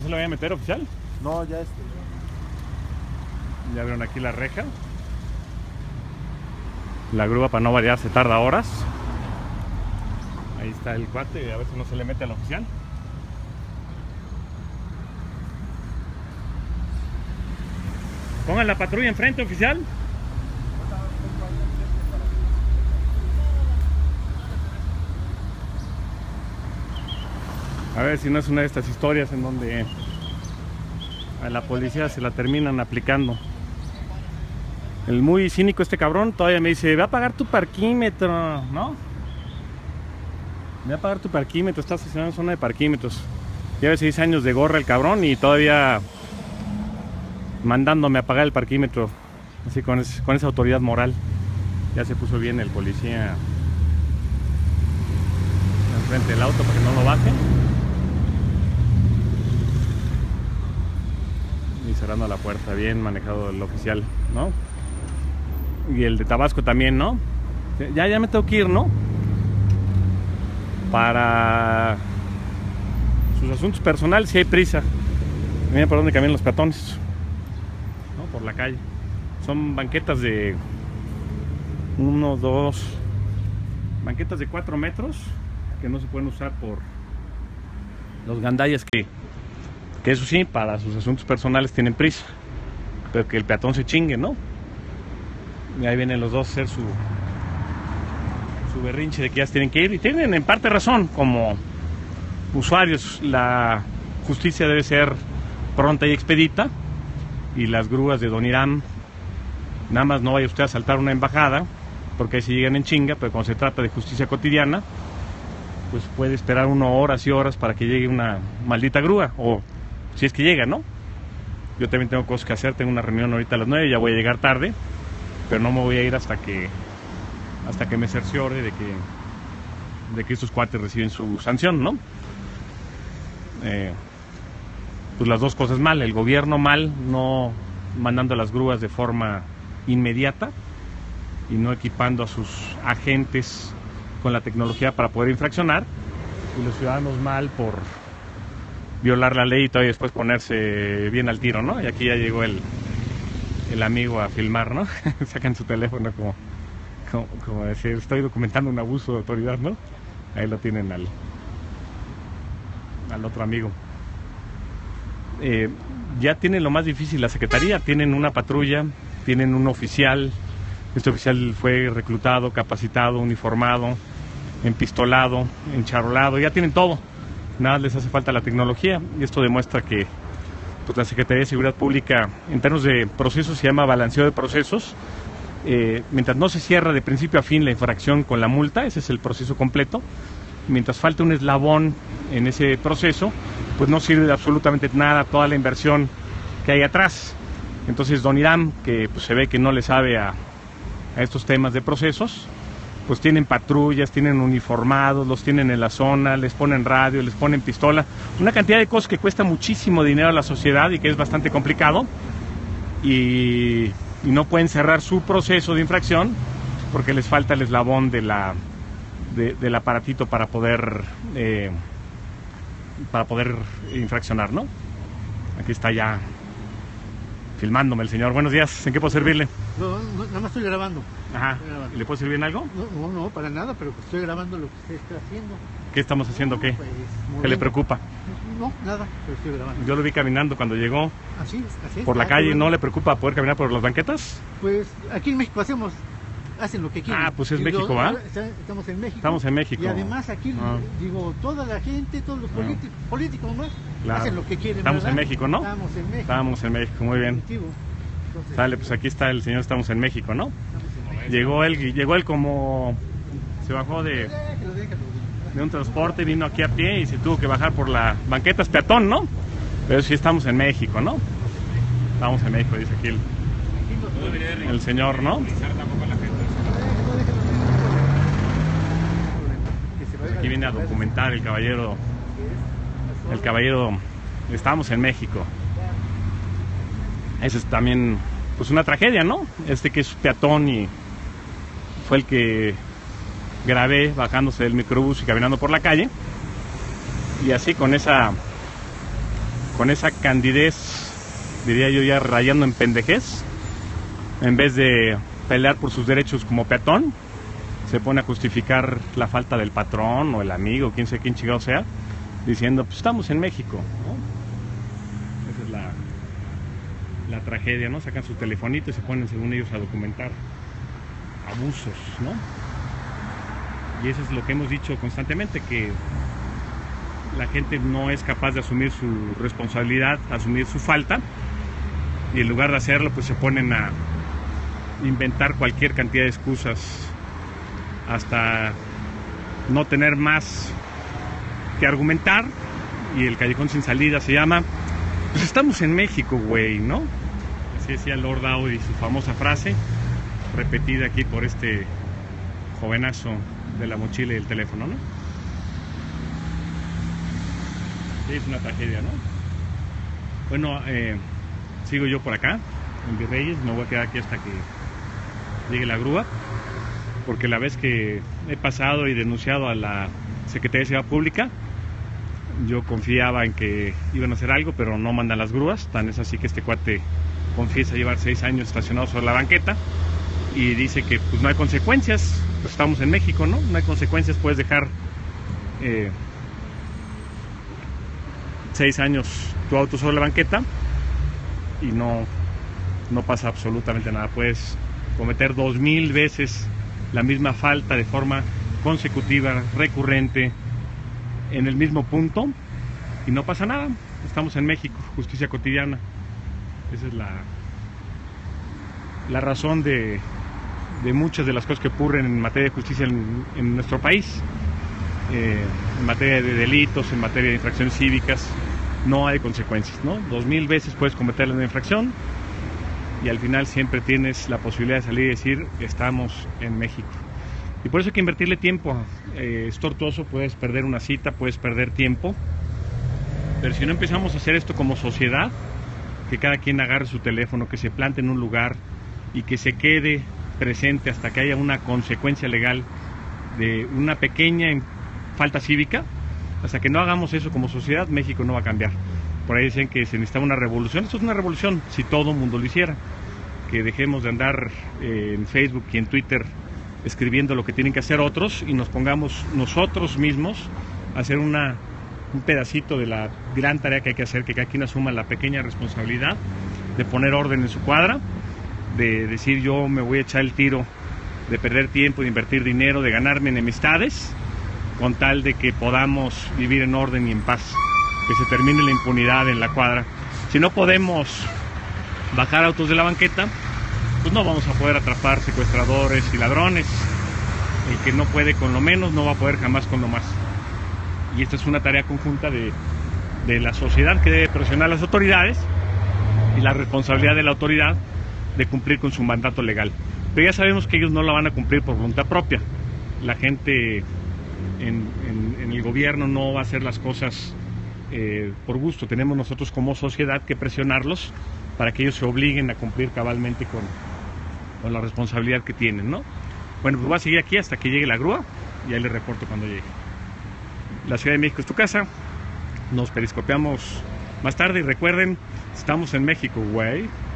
lo voy a meter, oficial? No, ya Ya vieron aquí la reja. La grúa, para no variar, se tarda horas. Ahí está el cuate, a ver si no se le mete al oficial. Pongan la patrulla enfrente, oficial. A ver si no es una de estas historias en donde a la policía se la terminan aplicando. El muy cínico este cabrón todavía me dice, ve a pagar tu parquímetro, ¿no? Ve a pagar tu parquímetro, está estacionado en zona de parquímetros. Lleva 6 años de gorra el cabrón y todavía mandándome a pagar el parquímetro. Así con esa autoridad moral. Ya se puso bien el policía enfrente del auto para que no lo baje. Y cerrando la puerta, bien manejado el oficial, ¿no? Y el de Tabasco también, ¿no? Ya me tengo que ir, ¿no? Para sus asuntos personales, si hay prisa. Miren por dónde caminan los peatones, ¿no? Por la calle. Son banquetas de 1, 2, banquetas de 4 metros que no se pueden usar por los gandallas que eso sí, para sus asuntos personales tienen prisa, pero que el peatón se chingue, ¿no? Y ahí vienen los dos a hacer su berrinche de que ya se tienen que ir, y tienen en parte razón. Como usuarios, la justicia debe ser pronta y expedita, y las grúas de Don Irán, nada más no vaya usted a saltar una embajada, porque ahí se llegan en chinga, pero cuando se trata de justicia cotidiana, pues puede esperar uno horas y horas para que llegue una maldita grúa, o si es que llega, ¿no? Yo también tengo cosas que hacer, tengo una reunión ahorita a las 9, ya voy a llegar tarde, pero no me voy a ir hasta que me cerciore de que estos cuates reciben su sanción, ¿no? Pues las dos cosas mal, el gobierno mal, no mandando las grúas de forma inmediata y no equipando a sus agentes con la tecnología para poder infraccionar, y los ciudadanos mal por violar la ley y todavía después ponerse bien al tiro, ¿no? Y aquí ya llegó el amigo a filmar, ¿no? Sacan su teléfono como decir, estoy documentando un abuso de autoridad, ¿no? Ahí lo tienen al otro amigo. Ya tienen lo más difícil la secretaría, tienen una patrulla, tienen un oficial. Este oficial fue reclutado, capacitado, uniformado, empistolado, encharolado, ya tienen todo. Nada les hace falta la tecnología, y esto demuestra que pues, la Secretaría de Seguridad Pública, en términos de procesos, se llama balanceo de procesos. Mientras no se cierra de principio a fin la infracción con la multa, ese es el proceso completo. Mientras falte un eslabón en ese proceso, pues no sirve de absolutamente nada toda la inversión que hay atrás. Entonces Don Irán, que pues, se ve que no le sabe a estos temas de procesos, pues tienen patrullas, tienen uniformados, los tienen en la zona, les ponen radio, les ponen pistola, una cantidad de cosas que cuesta muchísimo dinero a la sociedad y que es bastante complicado, y no pueden cerrar su proceso de infracción porque les falta el eslabón del aparatito para poder infraccionar, ¿no? Aquí está ya filmándome el señor. Buenos días, ¿en qué puedo servirle? No, nada más estoy grabando. Ajá. Estoy grabando. ¿Le puedo servir en algo? No, para nada, pero estoy grabando lo que usted está haciendo. ¿Qué estamos haciendo? ¿Qué? Pues, ¿Qué le preocupa? No, nada, pero estoy grabando. Yo lo vi caminando cuando llegó Así es. por la calle. ¿No le preocupa poder caminar por las banquetas? Pues aquí en México hacen lo que quieren. Ah, pues es México, ¿va? Estamos en México. Estamos en México. Y además aquí, digo, toda la gente, todos los políticos más, claro, hacen lo que quieren. Estamos ¿verdad? en México, ¿no? Estamos en México. Estamos en México, muy bien. Entonces, Sale, pues aquí está el señor, estamos en México, ¿no? Llegó él como se bajó de un transporte, vino aquí a pie y se tuvo que bajar por la banqueta, es peatón, ¿no? Pero sí estamos en México, ¿no? Estamos en México, dice aquí el señor, ¿no? Pues aquí viene a documentar el caballero, estamos en México. Esa es también pues una tragedia, ¿no? Que es peatón y fue el que grabé bajándose del microbús y caminando por la calle, y así con esa con esa candidez, diría yo ya rayando en pendejez, en vez de pelear por sus derechos como peatón, se pone a justificar la falta del patrón o el amigo, quién sé quién chingado sea, diciendo, pues estamos en México, ¿no? Esa es la tragedia, ¿no? Sacan su telefonito y se ponen, según ellos, a documentar abusos, ¿no? Y eso es lo que hemos dicho constantemente, que la gente no es capaz de asumir su responsabilidad, asumir su falta, y en lugar de hacerlo, pues se ponen a inventar cualquier cantidad de excusas hasta no tener más que argumentar, y el callejón sin salida se llama, pues estamos en México, güey, ¿no? Así decía Lord Audi, su famosa frase, repetida aquí por este jovenazo de la mochila y el teléfono, ¿no? Sí, es una tragedia, ¿no? Bueno, sigo yo por acá, en Virreyes, me voy a quedar aquí hasta que llegue la grúa, porque la vez que he pasado y denunciado a la Secretaría de Seguridad Pública, yo confiaba en que iban a hacer algo, pero no mandan las grúas. Tan es así que este cuate confiesa llevar 6 años estacionado sobre la banqueta y dice que pues no hay consecuencias, pues estamos en México, ¿no? No hay consecuencias, puedes dejar 6 años tu auto sobre la banqueta y no pasa absolutamente nada. Puedes cometer 2000 veces la misma falta de forma consecutiva, recurrente, en el mismo punto, y no pasa nada. Estamos en México, justicia cotidiana. Esa es la razón de muchas de las cosas que ocurren en materia de justicia en nuestro país, en materia de delitos, en materia de infracciones cívicas. No hay consecuencias, ¿no? 2000 veces puedes cometer una infracción y al final siempre tienes la posibilidad de salir y decir, estamos en México. Y por eso hay que invertirle tiempo. Es tortuoso, puedes perder una cita, puedes perder tiempo, pero si no empezamos a hacer esto como sociedad, que cada quien agarre su teléfono, que se plante en un lugar y que se quede presente hasta que haya una consecuencia legal de una pequeña falta cívica, hasta que no hagamos eso como sociedad, México no va a cambiar. Por ahí dicen que se necesita una revolución. Esto es una revolución si todo el mundo lo hiciera, que dejemos de andar en Facebook y en Twitter escribiendo lo que tienen que hacer otros y nos pongamos nosotros mismos a hacer un pedacito de la gran tarea que hay que hacer, que cada quien asuma la pequeña responsabilidad de poner orden en su cuadra, de decir yo me voy a echar el tiro de perder tiempo, de invertir dinero, de ganarme enemistades, con tal de que podamos vivir en orden y en paz, que se termine la impunidad en la cuadra. Si no podemos bajar autos de la banqueta, pues no vamos a poder atrapar secuestradores y ladrones. El que no puede con lo menos no va a poder jamás con lo más. Y esta es una tarea conjunta de la sociedad, que debe presionar a las autoridades, y la responsabilidad de la autoridad de cumplir con su mandato legal. Pero ya sabemos que ellos no la van a cumplir por voluntad propia. La gente en el gobierno no va a hacer las cosas por gusto. Tenemos nosotros como sociedad que presionarlos para que ellos se obliguen a cumplir cabalmente con la responsabilidad que tienen, ¿no? Bueno, pues voy a seguir aquí hasta que llegue la grúa y ahí les reporto cuando llegue. La Ciudad de México es tu casa. Nos periscopeamos más tarde y recuerden, estamos en México, güey.